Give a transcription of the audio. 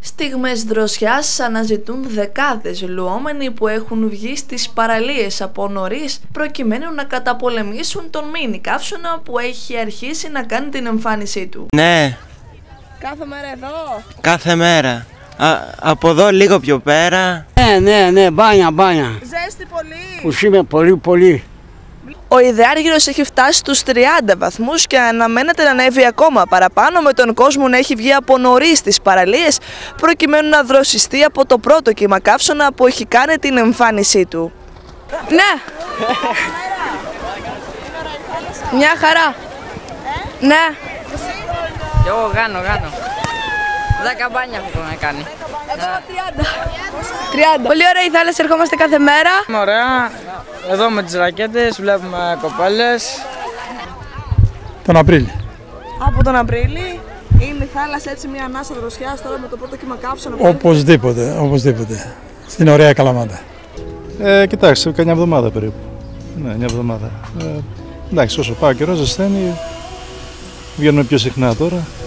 Στιγμές δροσιάς αναζητούν δεκάδες λουόμενοι που έχουν βγει στις παραλίες από νωρίς προκειμένου να καταπολεμήσουν τον μίνι καύσωνα που έχει αρχίσει να κάνει την εμφάνισή του. Ναι. Κάθε μέρα εδώ? Κάθε μέρα. Από εδώ λίγο πιο πέρα. Ναι, μπάνια. Ζέστη πολύ? Που είμαι πολύ. Ο Ιδεάργυρος έχει φτάσει στους 30 βαθμούς και αναμένεται να ανέβει ακόμα παραπάνω, με τον κόσμο να έχει βγει από νωρίς στις παραλίες προκειμένου να δροσιστεί από το πρώτο κύμα καύσωνα που έχει κάνει την εμφάνισή του. Ναι! Μια χαρά! Ναι! Κι εγώ κάνω. 10 μπάνια έχουμε κάνει. Εδώ 30. Πολύ ωραία η θάλασσα, ερχόμαστε κάθε μέρα. Ωραία. Εδώ με τις ρακέτες βλέπουμε κοπέλες. Τον Απρίλη. Από τον Απρίλη είναι η θάλασσα έτσι μια ανάσα δροσιάς τώρα με το πρώτο κύμα καύσωνα. Οπωσδήποτε. Στην ωραία Καλαμάτα. Κοιτάξτε, καμιά εβδομάδα περίπου. Ναι, μια εβδομάδα. Εντάξει, όσο πάει ο καιρός ζεσταίνει, βγαίνουμε πιο συχνά τώρα.